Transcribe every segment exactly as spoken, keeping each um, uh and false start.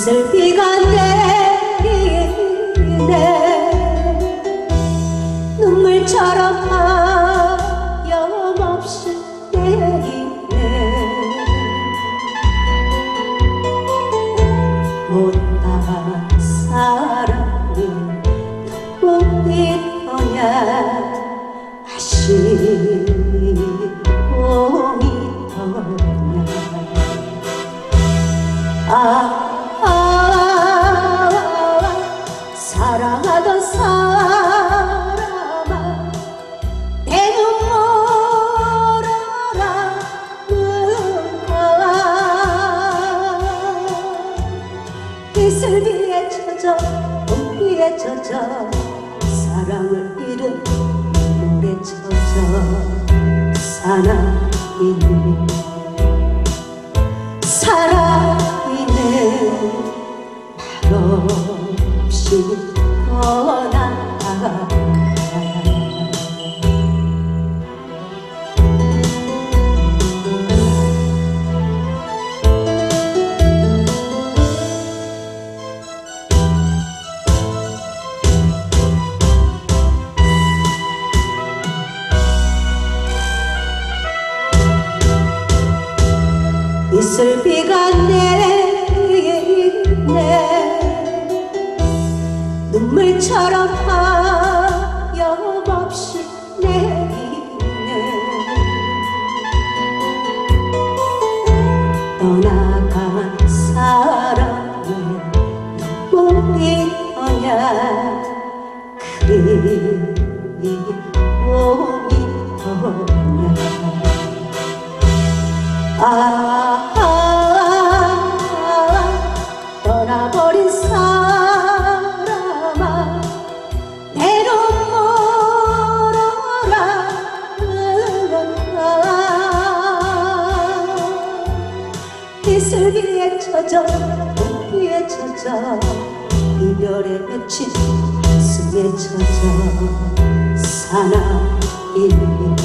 이슬비가 내리네 눈물처럼 하염없이 내리네 못다한 사랑이 눈물이더냐 아쉬움이더냐 아 아, 사랑하던 사람아 내 눈물 알아는가 이슬비에 젖어 눈비에 젖어 사랑을 잃은 눈물에 젖어 사나이는 사나이는 말없이 떠나간다 이슬비가 내리네 눈물처럼 하염없이 내리네 떠나간 사랑의 눈물이더냐 그리움이더냐 아, 아, 아 떠나버린 사람아 내 눈물 알아는가 이슬비에 젖어 눈비에 젖어 이별에 맺힌 가슴에 젖어 사나이는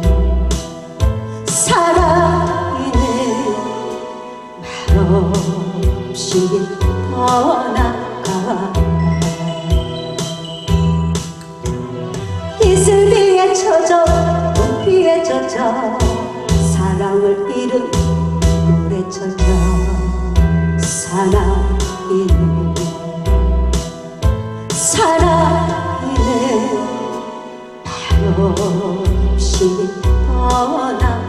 사나이는 말없이 떠나가 이슬비에 젖어 눈비에 젖어 사랑을 잃은 눈물에 젖어 사나이는 사나이는 말없이 떠나가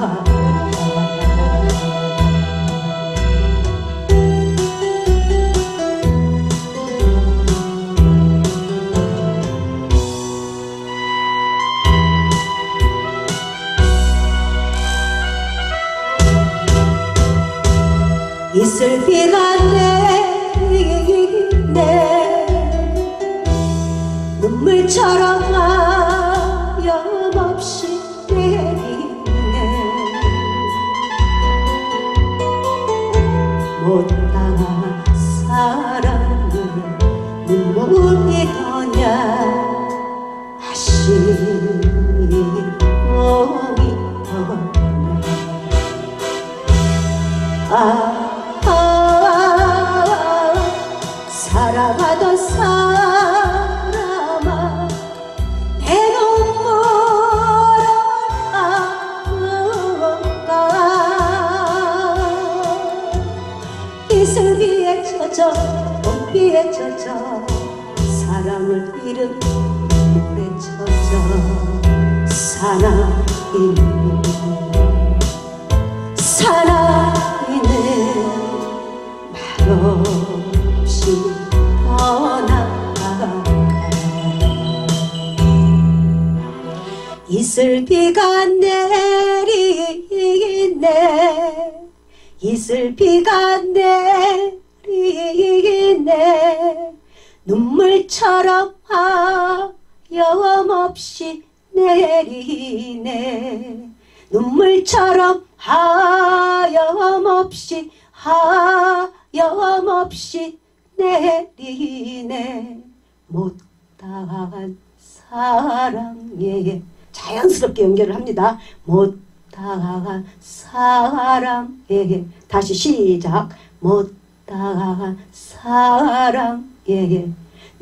이슬비가 내리네 눈물처럼 하염없이 내리네 못당한 사랑을 눈물이더냐 아쉬움이더냐 아 사랑하던 사람아 내 눈물 알아는가 이슬비에 젖어 눈비에 젖어 사랑을 잃은 눈물에 젖어 사나이는 사나이는 말없이 떠나가 이슬비가 내리네 이슬비가 내리네 눈물처럼 하염없이 내리네 눈물처럼 하염없이 하염없이 내리네 못다한 사랑에 자연스럽게 연결을 합니다. 못다한 사랑에 다시 시작. 못다한 못다한 사랑에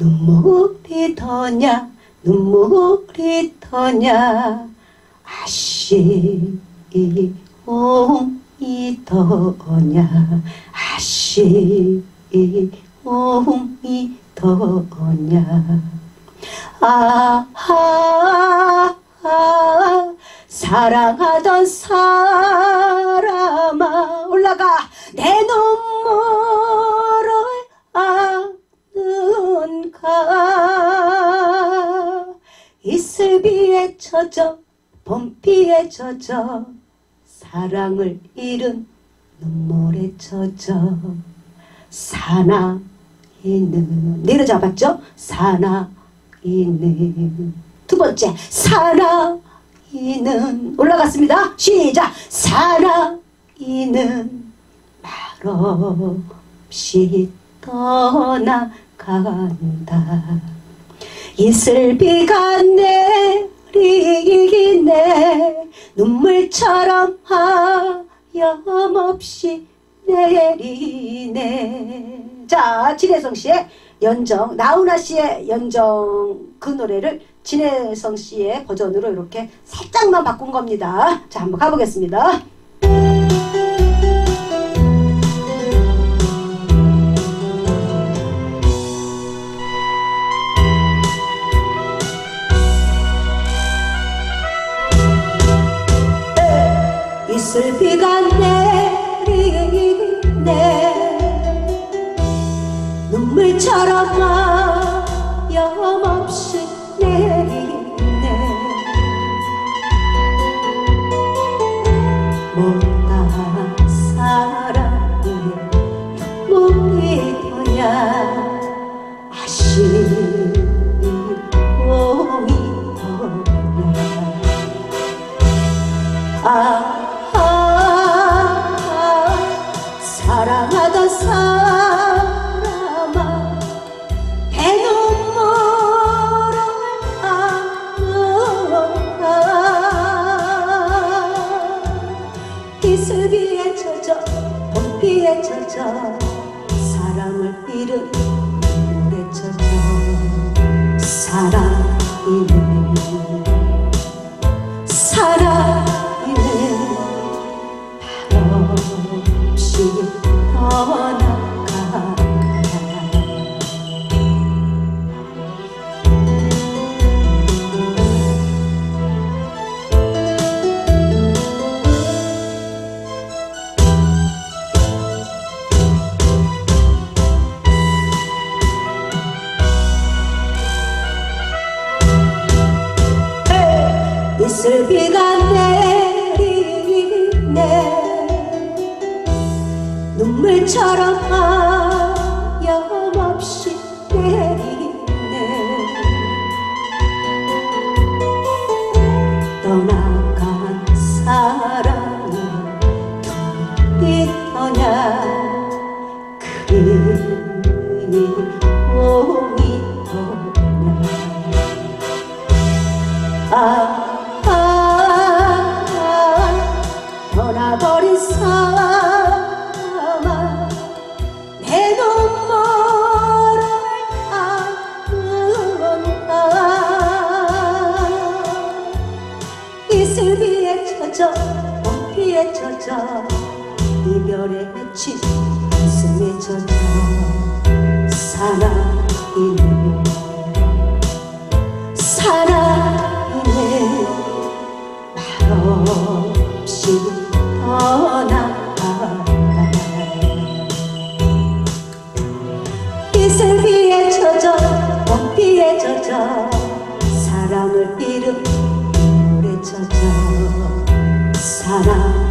눈물이더냐 눈물이더냐 아쉬움이더냐 아쉬움이더냐 아하 아, 사랑하던 사람아 올라가 내 눈물을 아는가 이슬비에 젖어 봄비에 젖어 사랑을 잃은 눈물에 젖어 사나이는 내려잡았죠? 사나이는 두 번째 사나이는 올라갔습니다. 시작 사나이는 말없이 떠나간다 이슬비가 내리네 눈물처럼 하염없이 내리네. 자 진혜성씨의 연정 나훈아씨의 연정 그 노래를 진혜성씨의 버전으로 이렇게 살짝만 바꾼 겁니다. 자 한번 가보겠습니다. 이슬비가 내리네 눈물처럼 하염없이 내리네 못다한 사랑에 눈물이더냐 아쉬움이더냐 아 사랑하던 사람아 내 눈물을 아는가 이슬비에 젖어 봄비에 젖어 사랑을 잃은 눈물에 젖어 사랑이는 사랑이는 말없이 떠나간다 이슬비가 내리네 눈물처럼 하염없이 내리네 떠나간 사랑이 눈물이더냐 그리움이더냐 아 떠나버린 사람아 내 눈물을 아는가 이슬비에 젖어 봄비에 젖어 이별에 맺힌 가슴에 젖어 사나이는 사나이는 말없이 떠나간다 이슬비에 젖어 봄비에 젖어 사랑을 잃은 눈물에 젖어 사랑